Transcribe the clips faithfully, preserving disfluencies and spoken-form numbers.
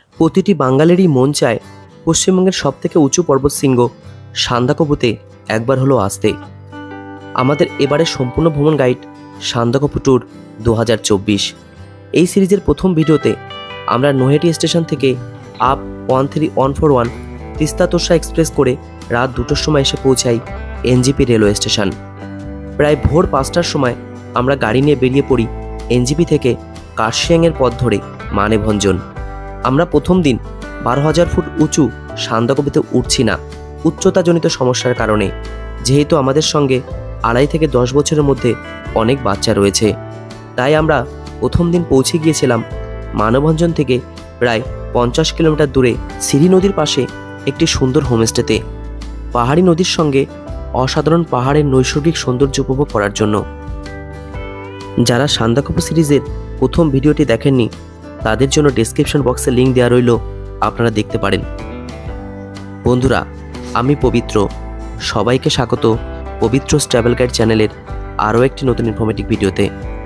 প্রতিটি বাঙালিরই মন চায় পশ্চিমবঙ্গের সবথেকে উঁচু পর্বতশৃঙ্গ সান্দাকফুতে একবার হলো আসতে। আমাদের এবারের সম্পূর্ণ ভ্রমণ গাইড সান্দাকফু ট্যুর দু হাজার চব্বিশ। এই সিরিজের প্রথম ভিডিওতে আমরা নৈহাটি স্টেশন থেকে up one three one four one Teesta Torsha express করে রাত দুটোর সময় এসে পৌঁছাই এনজিপি রেলওয়ে স্টেশন। প্রায় ভোর পাঁচটার সময় আমরা গাড়ি নিয়ে বেরিয়ে পড়ি এনজিপি থেকে কার্শিয়াংয়ের পথ ধরে মানেভঞ্জন। আমরা প্রথম দিন বারো হাজার ফুট উঁচু সান্দাকফুতে উঠছি না উচ্চতাজনিত সমস্যার কারণে, যেহেতু আমাদের সঙ্গে আড়াই থেকে দশ বছরের মধ্যে অনেক বাচ্চা রয়েছে। তাই আমরা প্রথম দিন পৌঁছে গিয়েছিলাম মানভঞ্জন থেকে প্রায় পঞ্চাশ কিলোমিটার দূরে সিরি নদীর পাশে একটি সুন্দর হোমস্টেতে, পাহাড়ি নদীর সঙ্গে অসাধারণ পাহাড়ের নৈসর্গিক সৌন্দর্য উপভোগ করার জন্য। যারা সান্দাকফু সিরিজের প্রথম ভিডিওটি দেখেননি তাদের জন্য ডেসক্রিপশন বক্সে লিঙ্ক দেওয়া রইল, আপনারা দেখতে পারেন। বন্ধুরা, আমি পবিত্র, সবাইকে স্বাগত পবিত্র ট্রাভেল গাইড চ্যানেলের আরও একটি নতুন ইনফরমেটিভ ভিডিওতে।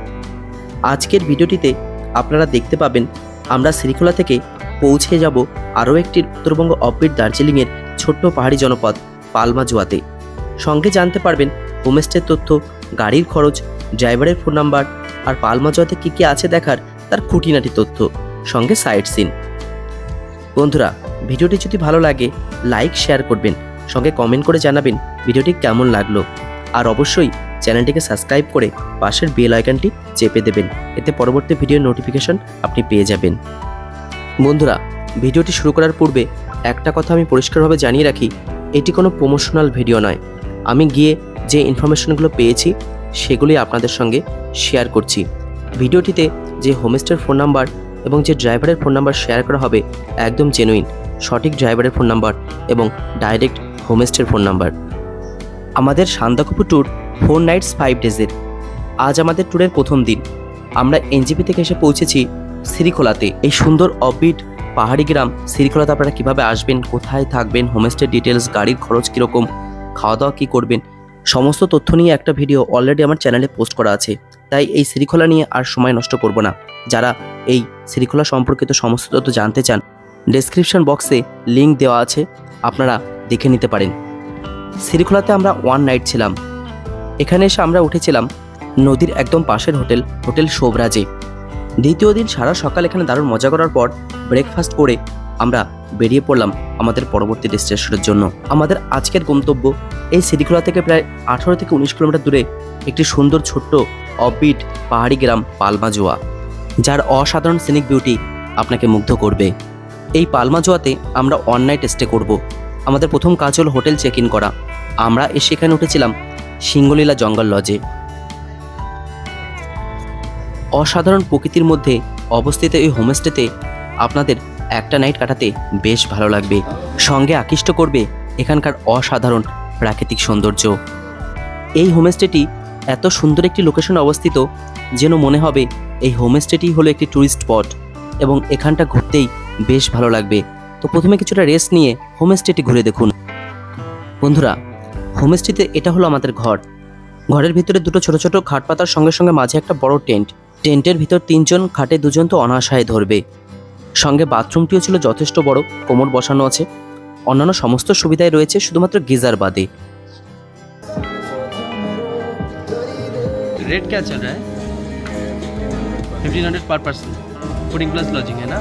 আজকের ভিডিওটিতে আপনারা দেখতে পাবেন আমরা শ্রীখোলা থেকে পৌঁছে যাব আরও একটি উত্তরবঙ্গ অফবিট দার্জিলিংয়ের ছোট্ট পাহাড়ি জনপদ পালমাজোয়াতে। সঙ্গে জানতে পারবেন হোমস্টের তথ্য, গাড়ির খরচ, ড্রাইভারের ফোন নাম্বার আর পালমাজোয়াতে কী কী আছে দেখার তার খুঁটিনাটি তথ্য, সঙ্গে সাইট সিন। বন্ধুরা, ভিডিওটি যদি ভালো লাগে লাইক শেয়ার করবেন, সঙ্গে কমেন্ট করে জানাবেন ভিডিওটি কেমন লাগলো, আর অবশ্যই চ্যানেলটিকে সাবস্ক্রাইব করে পাশের বেল আইকনটি চেপে দেবেন, এতে পরবর্তী ভিডিওর নোটিফিকেশন আপনি পেয়ে যাবেন। বন্ধুরা, ভিডিওটি শুরু করার পূর্বে একটা কথা আমি পরিষ্কারভাবে জানিয়ে রাখি, এটি কোনো প্রমোশনাল ভিডিও নয়। আমি গিয়ে যে ইনফরমেশনগুলো পেয়েছি সেগুলি আপনাদের সঙ্গে শেয়ার করছি। ভিডিওটিতে যে হোমস্টের ফোন নাম্বার এবং যে ড্রাইভারের ফোন নাম্বার শেয়ার করা হবে একদম জেনুইন, সঠিক ড্রাইভারের ফোন নাম্বার এবং ডাইরেক্ট হোমস্টের ফোন নাম্বার। আমাদের Sandakphu tour four nights five ডেজের। আজ আমাদের ট্যুরের প্রথম দিন। আমরা এনজিপি থেকে এসে পৌঁছেছি শ্রীখোলাতে। এই সুন্দর অফবিট পাহাড়ি গ্রাম শ্রীখোলাতে আপনারা কীভাবে আসবেন, কোথায় থাকবেন, হোমস্টের ডিটেলস, গাড়ির খরচ কীরকম, খাওয়া দাওয়া কী করবেন, সমস্ত তথ্য নিয়ে একটা ভিডিও অলরেডি আমার চ্যানেলে পোস্ট করা আছে। তাই এই শ্রীখোলা নিয়ে আর সময় নষ্ট করব না। যারা এই শ্রীখোলা সম্পর্কিত সমস্ত তথ্য জানতে চান, ডেসক্রিপশন বক্সে লিঙ্ক দেওয়া আছে, আপনারা দেখে নিতে পারেন। শ্রীখোলাতে আমরা ওয়ান নাইট ছিলাম। এখানে এসে আমরা উঠেছিলাম নদীর একদম পাশের হোটেল হোটেল শোভরাজে। দ্বিতীয় দিন সারা সকাল এখানে দারুণ মজা করার পর ব্রেকফাস্ট করে আমরা বেরিয়ে পড়লাম আমাদের পরবর্তী ডেস্টিনেশনের জন্য। আমাদের আজকের গন্তব্য এই শ্রীখোলা থেকে প্রায় আঠারো থেকে উনিশ কিলোমিটার দূরে একটি সুন্দর ছোট্ট অফবিট পাহাড়ি গ্রাম পালমাজোয়া, যার অসাধারণ সিনিক বিউটি আপনাকে মুগ্ধ করবে। এই পালমাজোয়াতে আমরা ওয়ান নাইট স্টে করব। আমাদের প্রথম কাজ হল হোটেল চেক ইন করা। আমরা এসে এখানে উঠেছিলাম সিঙ্গলীলা জঙ্গল লজে। অসাধারণ প্রকৃতির মধ্যে অবস্থিত এই হোমস্টেতে আপনাদের একটা নাইট কাটাতে বেশ ভালো লাগবে। সঙ্গে আকৃষ্ট করবে এখানকার অসাধারণ প্রাকৃতিক সৌন্দর্য। এই হোমস্টেটি এত সুন্দর একটি লোকেশনে অবস্থিত যেন মনে হবে এই হোমস্টেটি হলো একটি ট্যুরিস্ট স্পট এবং এখানটা ঘুরতেই বেশ ভালো লাগবে। তো প্রথমে কিছুটা রেস্ট নিয়ে হোমস্টেটি ঘুরে দেখুন। বন্ধুরা, হোমস্টেতে এটা হলো আমাদের ঘর। ঘরের ভিতরে দুটো ছোট ছোট খাট পাতার সঙ্গে সঙ্গে মাঝে একটা বড় টেন্ট। টেন্টের ভিতর তিনজন, খাটে দুজন তো অনায়াসে ধরবে। সঙ্গে বাথরুমটিও ছিল যথেষ্ট বড়, কোমর বসানো আছে। অন্যান্য সমস্ত সুবিধাই রয়েছে, শুধুমাত্র গিজার বাদে। रेट क्या चल रहा है? Fifteen hundred per person, fooding plus lodging है ना?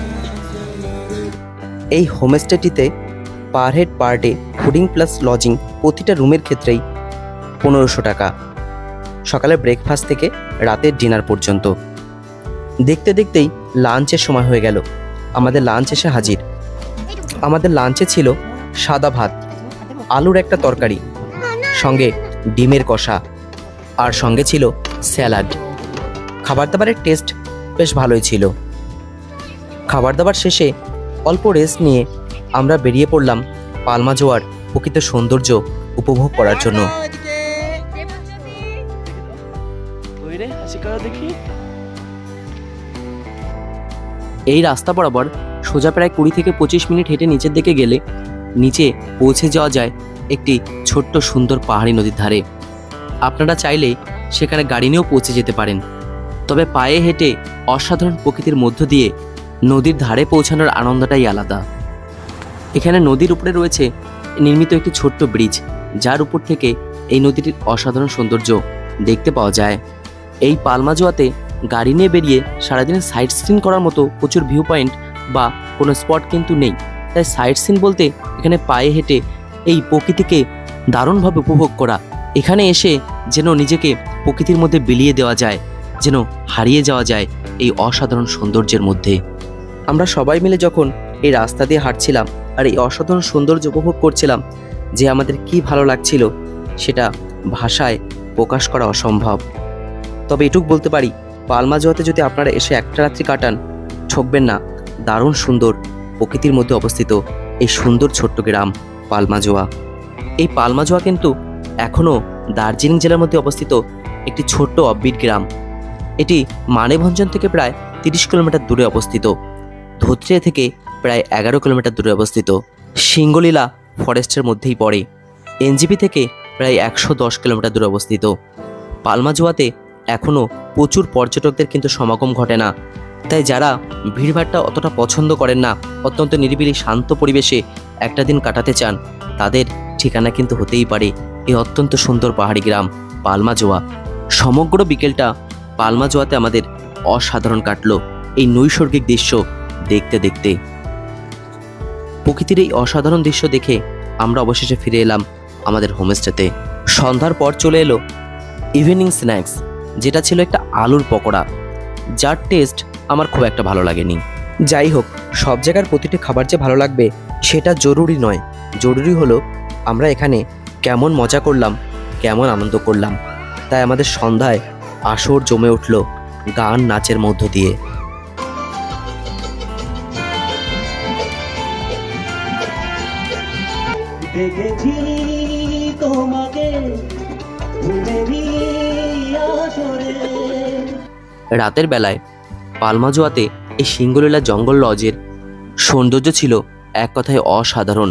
এই হোমস্টেটিতে per head per day fooding plus lodging প্রতিটা রুমের ক্ষেত্রেই পনেরোশো টাকা, সকালে ব্রেকফাস্ট থেকে রাতের ডিনার পর্যন্ত। দেখতে দেখতেই লাঞ্চের সময় হয়ে গেল। আমাদের লাঞ্চ এসে হাজির। আমাদের লাঞ্চে ছিল সাদা ভাত, আলুর একটা তরকারি, সঙ্গে ডিমের কষা, আর সঙ্গে ছিল স্যালাড। খাবার দাবারের টেস্ট বেশ ভালোই ছিল। খাবার দাবার শেষে অল্প রেস্ট নিয়ে আমরা বেরিয়ে পড়লাম পালমাজোয়ার প্রকৃত সৌন্দর্য উপভোগ করার জন্য। এই রাস্তা বরাবর সোজা প্রায় কুড়ি থেকে পঁচিশ মিনিট হেঁটে নিচের দিকে গেলে নিচে পৌঁছে যাওয়া যায় একটি ছোট্ট সুন্দর পাহাড়ি নদীর ধারে। আপনারা চাইলে সেখানে গাড়ি নিয়েও পৌঁছে যেতে পারেন, তবে পায়ে হেঁটে অসাধারণ প্রকৃতির মধ্য দিয়ে নদীর ধারে পৌঁছানোর আনন্দটাই আলাদা। এখানে নদীর উপরে রয়েছে নির্মিত একটি ছোট্ট ব্রিজ, যার উপর থেকে এই নদীটির অসাধারণ সৌন্দর্য দেখতে পাওয়া যায়। এই পালমাজোয়াতে গাড়ি নিয়ে বেরিয়ে সারাদিনে সাইট সিন করার মতো প্রচুর ভিউ পয়েন্ট বা কোনো স্পট কিন্তু নেই। তাই সাইট সিন বলতে এখানে পায়ে হেঁটে এই প্রকৃতিকে দারুণভাবে উপভোগ করা। এখানে এসে যেন নিজেকে প্রকৃতির মধ্যে বিলিয়ে দেওয়া যায়, যেন হারিয়ে যাওয়া যায় এই অসাধারণ সৌন্দর্যের মধ্যে। আমরা সবাই মিলে যখন এই রাস্তা দিয়ে হাঁটছিলাম আর এই অসাধারণ সৌন্দর্য উপভোগ করছিলাম, যে আমাদের কি ভালো লাগছিল সেটা ভাষায় প্রকাশ করা অসম্ভব। তবে এটুকু বলতে পারি, পালমাজোয়াতে যদি আপনারা এসে একটা রাত্রি কাটান, ঠকবেন না। দারুণ সুন্দর প্রকৃতির মধ্যে অবস্থিত এই সুন্দর ছোট্ট গ্রাম পালমাজোয়া। এই পালমাজোয়া কিন্তু এখনও দার্জিলিং জেলার মধ্যে অবস্থিত একটি ছোট্ট অফবিট গ্রাম। এটি মানেভঞ্জন থেকে প্রায় তিরিশ কিলোমিটার দূরে অবস্থিত, ধোত্রিয়া থেকে প্রায় এগারো কিলোমিটার দূরে অবস্থিত, সিঙ্গলীলা ফরেস্টের মধ্যেই পড়ে। এনজিপি থেকে প্রায় একশো দশ কিলোমিটার দূরে অবস্থিত। পালমাজোয়াতে এখনও প্রচুর পর্যটকদের কিন্তু সমাগম ঘটে না। তাই যারা ভিড়ভাড়টা অতটা পছন্দ করেন না, অত্যন্ত নিরিবিলি শান্ত পরিবেশে একটা দিন কাটাতে চান, তাদের ঠিকানা কিন্তু হতেই পারে এই অত্যন্ত সুন্দর পাহাড়ি গ্রাম পালমাজোয়া। সমগ্র বিকেলটা পালমাজোয়াতে আমাদের অসাধারণ কাটলো এই নৈসর্গিক দৃশ্য দেখতে দেখতে। প্রকৃতির এই অসাধারণ দৃশ্য দেখে আমরা অবশেষে ফিরে এলাম আমাদের হোমস্টেতে। সন্ধ্যার পর চলে এলো ইভিনিং স্ন্যাক্স, যেটা ছিল একটা আলুর পকোড়া, যার টেস্ট আমার খুব একটা ভালো লাগেনি। যাই হোক, সব জায়গার প্রতিটি খাবার যে ভালো লাগবে সেটা জরুরি নয়। জরুরি হলো আমরা এখানে কেমন মজা করলাম, কেমন আনন্দ করলাম। তাই আমাদের সন্ধ্যায় আসর জমে উঠল গান নাচের মধ্য দিয়ে। দেখেছি তোমাকে রাতের বেলায় পালমাজোয়াতে এই সিঙ্গলীলা জঙ্গল লজের সৌন্দর্য ছিল এক কথায় অসাধারণ।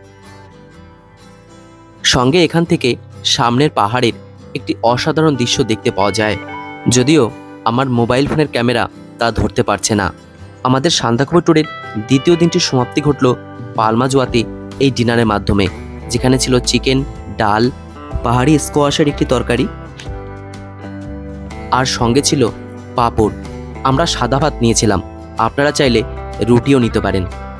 সঙ্গে এখান থেকে সামনের পাহাড়ের একটি অসাধারণ দৃশ্য দেখতে পাওয়া যায়, যদিও আমার মোবাইল ফোনের ক্যামেরা তা ধরতে পারছে না। আমাদের সান্দাকফু ট্যুরের দ্বিতীয় দিনটির সমাপ্তি ঘটল পালমাজোয়াতে এই ডিনারের মাধ্যমে, যেখানে ছিল চিকেন, ডাল, পাহাড়ি স্কোয়াশের একটি তরকারি আর সঙ্গে ছিল পাঁপড়। আমরা সাদা ভাত নিয়েছিলাম, আপনারা চাইলে রুটিও নিতে পারেন।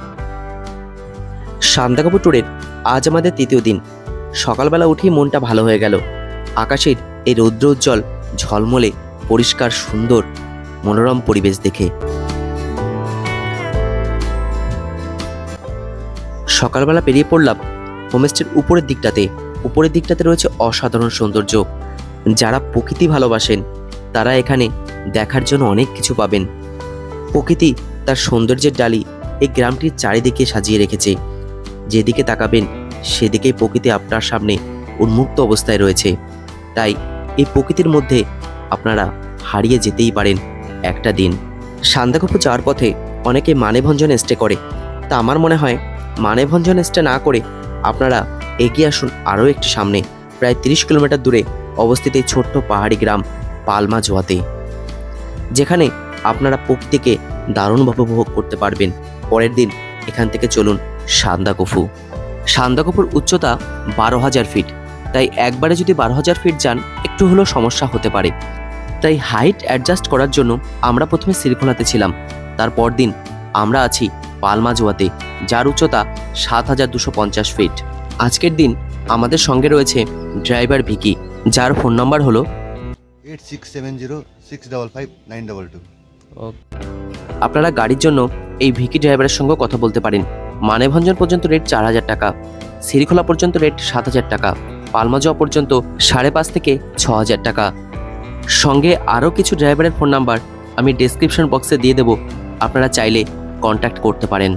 সান্দাকফু ট্যুরের আজ আমাদের তৃতীয় দিন। সকালবেলা উঠেই মনটা ভালো হয়ে গেল আকাশের এই রৌদ্রোজ্জ্বল ঝলমলে পরিষ্কার সুন্দর মনোরম পরিবেশ দেখে। সকালবেলা পেরিয়ে পড়লাম হোমস্টের উপরের দিকটাতে। উপরের দিকটাতে রয়েছে অসাধারণ সৌন্দর্য। যারা প্রকৃতি ভালোবাসেন তারা এখানে দেখার জন্য অনেক কিছু পাবেন। প্রকৃতি তার সৌন্দর্যের ডালি এই গ্রামটির চারিদিকে সাজিয়ে রেখেছে। যেদিকে তাকাবেন সেদিকেই প্রকৃতি আপনার সামনে উন্মুক্ত অবস্থায় রয়েছে। তাই এই প্রকৃতির মধ্যে আপনারা হারিয়ে যেতেই পারেন একটা দিন। সান্দাকফু যাওয়ার পথে অনেকে মানেভঞ্জনে স্টে করে, তা আমার মনে হয় মানেভঞ্জনে স্টে না করে আপনারা এগিয়ে আসুন আরও একটু সামনে, প্রায় তিরিশ কিলোমিটার দূরে অবস্থিত এই ছোট্ট পাহাড়ি গ্রাম পালমাজোয়াতে, যেখানে আপনারা প্রকৃতিকে দারুণভাবে উপভোগ করতে পারবেন। পরের দিন এখান থেকে চলুন সান্দাকফু। সান্দাকফুর উচ্চতা বারো হাজার ফিট, তাই একবারে যদি বারো হাজার ফিট যান একটু হলেও সমস্যা হতে পারে। তাই হাইট অ্যাডজাস্ট করার জন্য আমরা প্রথমে শ্রীখোলাতে ছিলাম, তারপর দিন আমরা আছি পালমাজোয়াতে, যার উচ্চতা সাত হাজার দুশো পঞ্চাশ ফিট। আজকের দিন আমাদের সঙ্গে রয়েছে ড্রাইভার ভিকি, যার ফোন নাম্বার হলো eight six seven zero six double five nine double two. আপনারা গাড়ির জন্য এই ভিকি ড্রাইভারের সঙ্গে কথা বলতে পারেন। মানেভঞ্জন পর্যন্ত রেট চার হাজার টাকা, শ্রীখোলা পর্যন্ত রেট সাত হাজার টাকা, পালমাজোয়া পর্যন্ত সাড়ে পাঁচ থেকে ছ হাজার টাকা। সঙ্গে আরও কিছু ড্রাইভারের ফোন নাম্বার আমি ডেসক্রিপশন বক্সে দিয়ে দেব, আপনারা চাইলে কন্ট্যাক্ট করতে পারেন।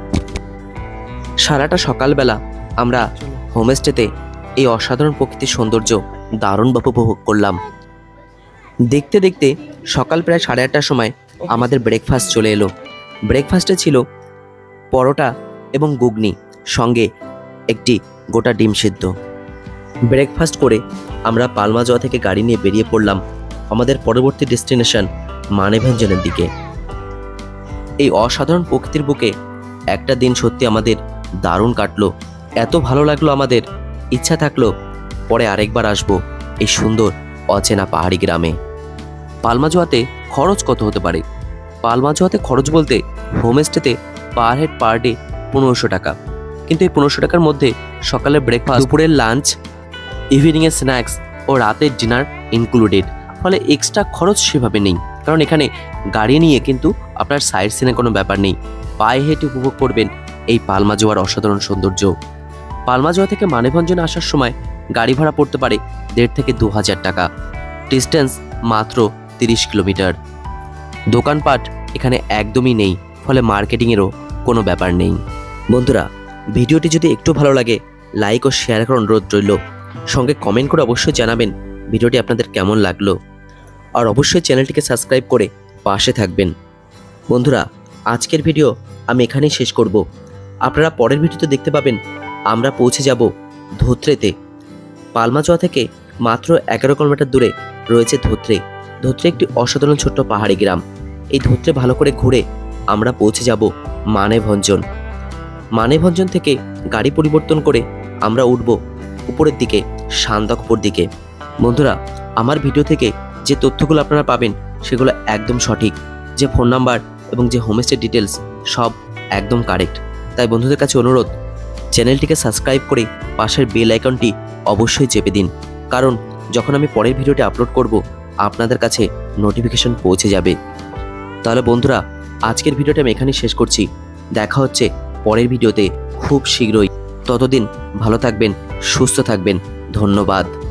সারাটা সকালবেলা আমরা হোমস্টেতে এই অসাধারণ প্রকৃতির সৌন্দর্য দারুণভাবে উপভোগ করলাম। দেখতে দেখতে সকাল প্রায় সাড়ে আটটার সময় আমাদের ব্রেকফাস্ট চলে এলো। ব্রেকফাস্টে ছিল পরোটা এবং ঘুগনি, সঙ্গে একটি গোটা ডিম সিদ্ধ। ব্রেকফাস্ট করে আমরা পালমাজোয়া থেকে গাড়ি নিয়ে বেরিয়ে পড়লাম আমাদের পরবর্তী ডেস্টিনেশন মানেভঞ্জনের দিকে। এই অসাধারণ প্রকৃতির বুকে একটা দিন সত্যি আমাদের দারুণ কাটলো। এত ভালো লাগলো আমাদের, ইচ্ছা থাকলো পরে আরেকবার আসবো এই সুন্দর অচেনা পাহাড়ি গ্রামে। পালমাজোয়াতে খরচ কত হতে পারে? পালমাজোয়াতে খরচ বলতে হোমস্টেতে পার হেড পার ডে পনেরোশো টাকা, কিন্তু এই পনেরোশো টাকার মধ্যে সকালের ব্রেকফাস্ট, দুপুরের লাঞ্চ, ইভিনিংয়ের স্ন্যাক্স ও রাতের ডিনার ইনক্লুডেড। ফলে এক্সট্রা খরচ সেভাবে নেই, কারণ এখানে গাড়ি নিয়ে কিন্তু আপনার সাইড সিনের কোনো ব্যাপার নেই। পায়ে হেঁটে উপভোগ করবেন এই পালমাজোয়ার অসাধারণ সৌন্দর্য। পালমাজোয়া থেকে মানেভঞ্জনে আসার সময় গাড়ি ভাড়া পড়তে পারে দেড় থেকে দু হাজার টাকা। ডিস্টেন্স মাত্র তিরিশ কিলোমিটার। দোকানপাট এখানে একদমই নেই, ফলে মার্কেটিংয়েরও কোনো ব্যাপার নেই। বন্ধুরা, ভিডিওটি যদি একটু ভালো লাগে লাইক ও শেয়ার করার অনুরোধ রইল। সঙ্গে কমেন্ট করে অবশ্যই জানাবেন ভিডিওটি আপনাদের কেমন লাগলো, আর অবশ্যই চ্যানেলটিকে সাবস্ক্রাইব করে পাশে থাকবেন। বন্ধুরা, আজকের ভিডিও আমি এখানেই শেষ করব। আপনারা পরের ভিডিওতে দেখতে পাবেন আমরা পৌঁছে যাব ধোত্রেতে। পালমাজোয়া থেকে মাত্র এগারো কিলোমিটার দূরে রয়েছে ধোত্রে। ধোত্রে একটি অসাধারণ ছোট্ট পাহাড়ি গ্রাম। এই ধোত্রে ভালো করে ঘুরে আমরা পৌঁছে যাব মানেভঞ্জন। মানেভঞ্জন থেকে গাড়ি পরিবর্তন করে আমরা উঠব উপরের দিকে, সান্দাকপুর দিকে। বন্ধুরা, আমার ভিডিও থেকে যে তথ্যগুলো আপনারা পাবেন সেগুলো একদম সঠিক। যে ফোন নাম্বার এবং যে হোমস্টে ডিটেলস সব একদম কারেক্ট। তাই বন্ধুদের কাছে অনুরোধ, চ্যানেলটিকে সাবস্ক্রাইব করে পাশের বেল আইকনটি অবশ্যই চেপে দিন, কারণ যখন আমি পরের ভিডিওটি আপলোড করব আপনাদের কাছে নোটিফিকেশন পৌঁছে যাবে। তাহলে বন্ধুরা, আজকের ভিডিওটা আমি এখানেই শেষ করছি। দেখা হচ্ছে পরের ভিডিওতে খুব শীঘ্রই। ততদিন ভালো থাকবেন, সুস্থ থাকবেন। ধন্যবাদ।